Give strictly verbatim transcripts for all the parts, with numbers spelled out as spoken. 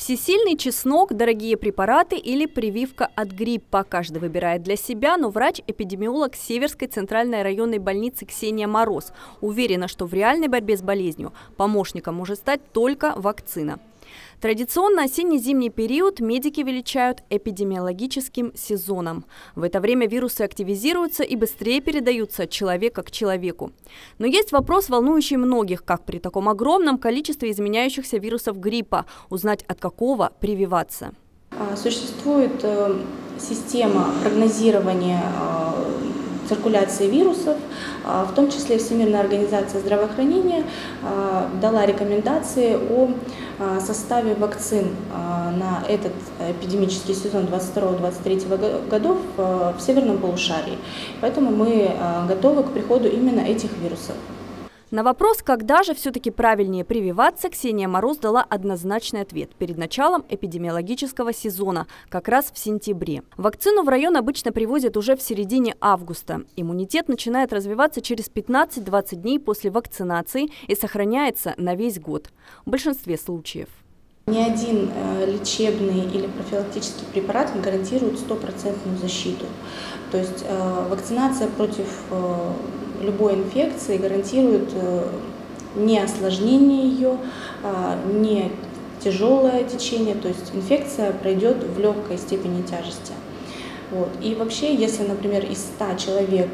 Всесильный чеснок, дорогие препараты или прививка от гриппа. Каждый выбирает для себя, но врач-эпидемиолог Северской центральной районной больницы Ксения Мороз уверена, что в реальной борьбе с болезнью помощником может стать только вакцина. Традиционно осенне-зимний период медики величают эпидемиологическим сезоном. В это время вирусы активизируются и быстрее передаются от человека к человеку. Но есть вопрос, волнующий многих, как при таком огромном количестве изменяющихся вирусов гриппа узнать, от какого прививаться. Существует система прогнозирования циркуляции вирусов, в том числе Всемирная организация здравоохранения дала рекомендации о составе вакцин на этот эпидемический сезон двадцать второго — двадцать третьего годов в северном полушарии. Поэтому мы готовы к приходу именно этих вирусов. На вопрос, когда же все-таки правильнее прививаться, Ксения Мороз дала однозначный ответ – перед началом эпидемиологического сезона, как раз в сентябре. Вакцину в район обычно привозят уже в середине августа. Иммунитет начинает развиваться через пятнадцать-двадцать дней после вакцинации и сохраняется на весь год. В большинстве случаев. Ни один лечебный или профилактический препарат не гарантирует стопроцентную защиту. То есть вакцинация против любой инфекции гарантирует не осложнение ее, не тяжелое течение, то есть инфекция пройдет в легкой степени тяжести. Вот. И вообще, если, например, из ста человек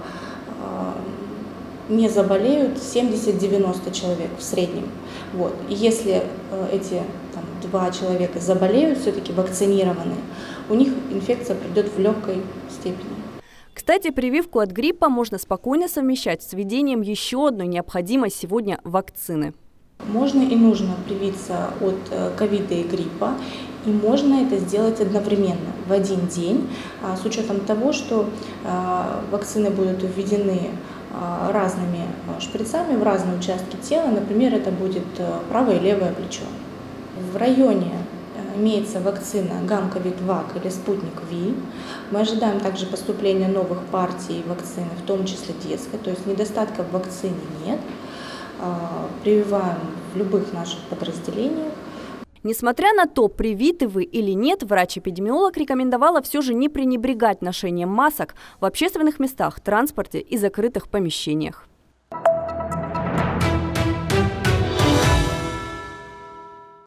не заболеют, семьдесят-девяносто человек в среднем. Вот. И если эти там, два человека заболеют, все-таки вакцинированы, у них инфекция придет в легкой степени. Кстати, прививку от гриппа можно спокойно совмещать с введением еще одной необходимой сегодня вакцины. Можно и нужно привиться от ковида и гриппа, и можно это сделать одновременно, в один день, с учетом того, что вакцины будут введены разными шприцами в разные участки тела, например, это будет правое и левое плечо. В районе имеется вакцина Гамковид-Вак или Спутник Ви. Мы ожидаем также поступления новых партий вакцины, в том числе детской, то есть недостатка в вакцине нет. Прививаем в любых наших подразделениях. Несмотря на то, привиты вы или нет, врач-эпидемиолог рекомендовала все же не пренебрегать ношением масок в общественных местах, транспорте и закрытых помещениях.